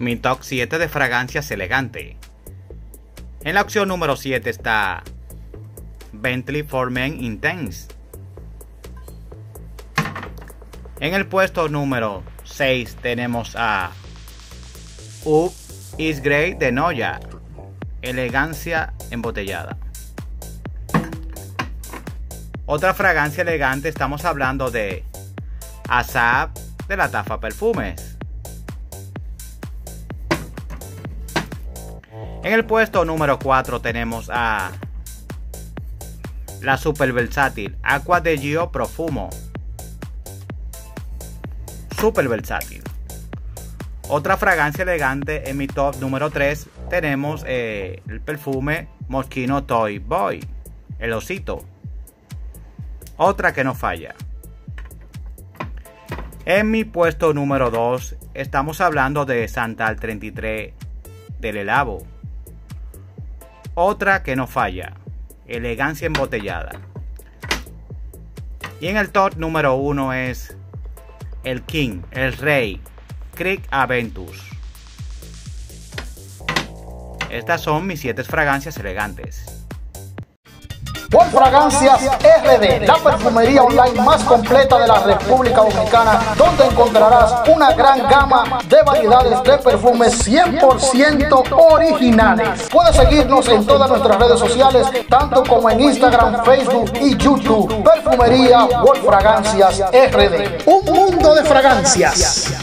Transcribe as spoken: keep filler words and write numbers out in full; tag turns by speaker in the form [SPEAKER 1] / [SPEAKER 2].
[SPEAKER 1] Mi top siete de fragancias elegantes. En la opción número siete está Bentley for Men Intense. En el puesto número seis tenemos a Up is Great de Noya, elegancia embotellada. Otra fragancia elegante, estamos hablando de Asap de la Tafa Perfumes. En el puesto número cuatro tenemos a la super versátil Aqua de Gio Profumo. Super versátil. Otra fragancia elegante en mi top número tres tenemos eh, el perfume Moschino Toy Boy, el osito. Otra que no falla. En mi puesto número dos estamos hablando de Santal treinta y tres del Le Labo. Otra que no falla, elegancia embotellada. Y en el top número uno es el King, el Rey, Creek Aventus. Estas son mis siete fragancias elegantes.
[SPEAKER 2] Wolf Fragancias R D, la perfumería online más completa de la República Dominicana, donde encontrarás una gran gama de variedades de perfumes cien por ciento originales. Puedes seguirnos en todas nuestras redes sociales, tanto como en Instagram, Facebook y YouTube. Perfumería Wolf Fragancias R D, un mundo de fragancias.